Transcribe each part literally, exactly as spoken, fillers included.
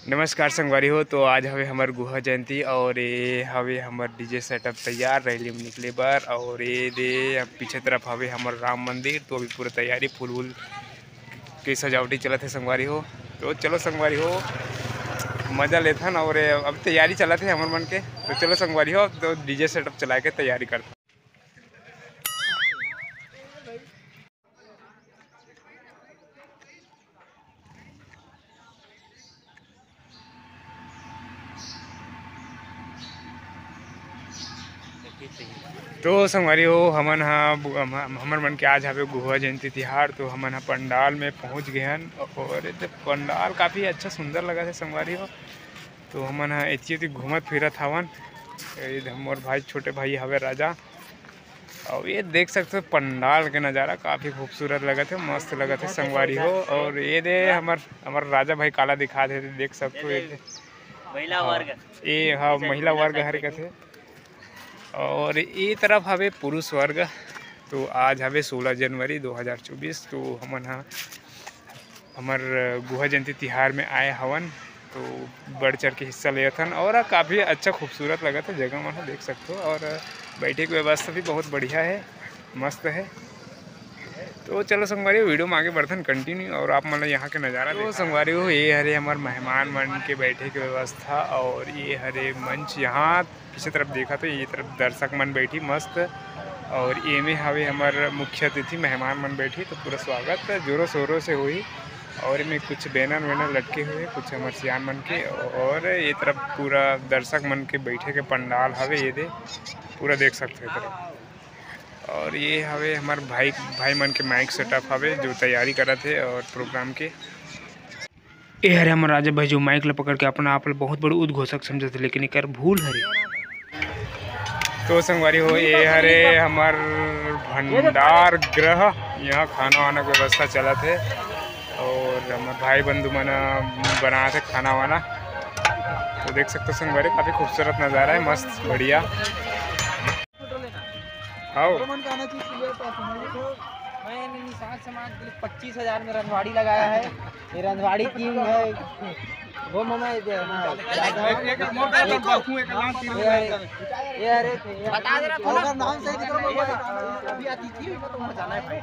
नमस्कार संगवारी हो। तो आज हवे हमार गुहा जयंती और ये हवे हमार डीजे सेटअप तैयार रैली में निकले बार। और ये दे पीछे तरफ हवे हमार राम मंदिर। तो अभी पूरा तैयारी फूल वूल के सजावटी चलत है संगवारी हो। तो चलो संगवारी हो मजा लेथन। और अब तैयारी चलत है हमार मन के। तो चलो संगवारी हो तो डीजे सेटअप चला के तैयारी करते। तो संगवारी हो हमन हमर मन के आज हवे गुहा जयंती तिहार। तो हमन पंडाल में पहुंच गए हन और पंडाल काफ़ी अच्छा सुंदर लगा है संगवारी हो। तो हमन एती घूमत फिरत हवन। मोर भाई छोटे भाई हवे राजा। और ये देख सकते हो पंडाल के नज़ारा काफ़ी खूबसूरत लगा थे, मस्त लगा थे संगवारी हो। और ये दे हमार हमार राजा भाई काला दिखा थे, देख सकते हो महिला वर्ग ये हाँ महिला वर्ग हर थे। और ये तरफ हवे पुरुष वर्ग। तो आज हवे सोलह जनवरी दो हज़ार चौबीस। तो हमन हमार गुहा जयंती तिहार में आए हवन। तो बढ़ चढ़ के हिस्सा लिए थन और काफ़ी अच्छा खूबसूरत लगा था जगह मन देख सकते हो। और बैठे की व्यवस्था भी बहुत बढ़िया है, मस्त है। तो चलो संगवारी हो वीडियो में आगे बढ़थन कंटिन्यू और आप मतलब यहाँ के नज़ारा। तो संगवारी हो ये हरे हमारे मेहमान मन के बैठे की व्यवस्था। और ये हरे मंच यहाँ पीछे तरफ देखा तो ये तरफ दर्शक मन बैठी मस्त। और ये में हवे हमारे मुख्य अतिथि मेहमान मन बैठी। तो पूरा स्वागत जोरों शोरों से हुई। और इनमें कुछ बैनर वैनर लटके हुए कुछ हमारे सियान मन के। और ये तरफ पूरा दर्शक मन के बैठे के पंडाल हवे ये दे पूरा देख सकते हैं तरफ। और ये हवे हमारे भाई भाई मन के माइक सेटअप हवे जो तैयारी करा थे और प्रोग्राम के। ये हरे हमारे राजा भाई जो माइक ला पकड़ के अपना आप बहुत बड़े उद्घोषक समझे थे, लेकिन एक भूल हरे। तो संगवारी हो ये हरे हमार भंडार गृह, यहाँ खाना वाना की व्यवस्था चला थे। और हमारे भाई बंधु मन बना थे खाना वाना। तो देख सकते हो संगवारी काफ़ी खूबसूरत नज़ारा है, मस्त बढ़िया। आओ पच्चीस हजार में रंधवाड़ी लगाया है। ये रंधवाड़ी किंग है वो ममा ये बता दे रहा नाम सही अभी अतिथि तो जाना है भाई।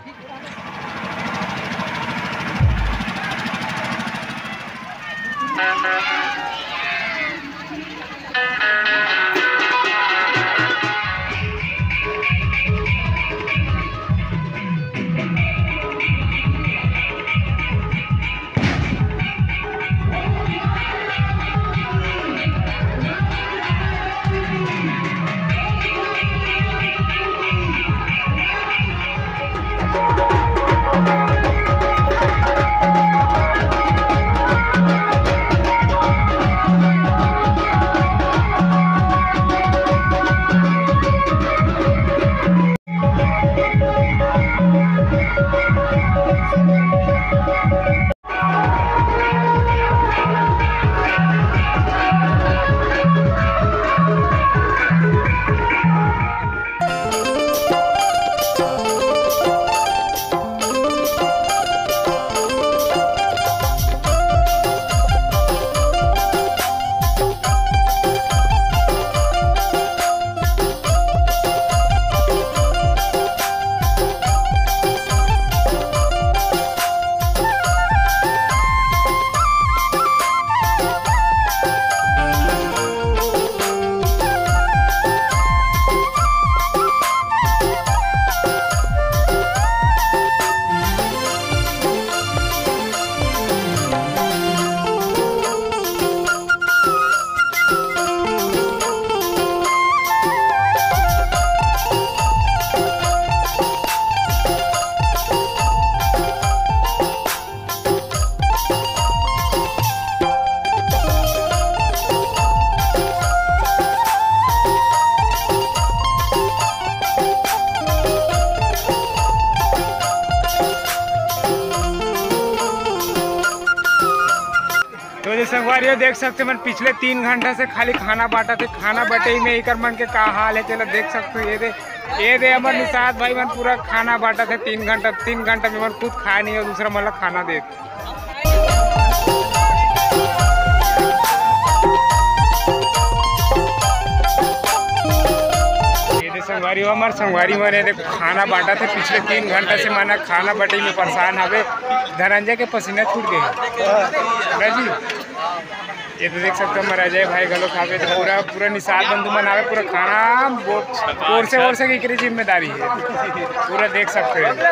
संगवारी देख सकते मन पिछले तीन घंटा से खाली खाना बांटा थे। खाना बटे में एक मन के का हाल है चलो देख सकते हो। ये दे ये दे हमारे निषाद भाई मन पूरा खाना बांटा थे तीन घंटा तीन घंटा में मन खुद खाया नहीं और दूसरा मतलब खाना दे। और यो हमारे संगवारी मैंने देखो खाना बांटा थे पिछले तीन घंटे से मैंने खाना बटे में परेशान हवे। धनंजय के पसीना छूट गए ना जी। ये तो देख सकते हो हमारे अजय भाई गलो खावे तो पूरा पूरा निषाद बंधु मनावे पूरा खाना और से और से की जिम्मेदारी है पूरा देख सकते हैं।